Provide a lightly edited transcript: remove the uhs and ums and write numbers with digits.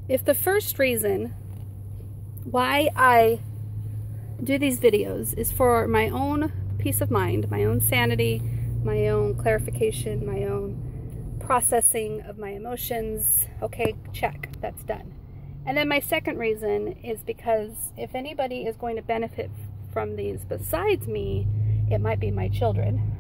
If the first reason why I do these videos is for my own peace of mind, my own sanity, my own clarification, my own processing of my emotions, okay, check, that's done. And then my second reason is because if anybody is going to benefit from these besides me, it might be my children.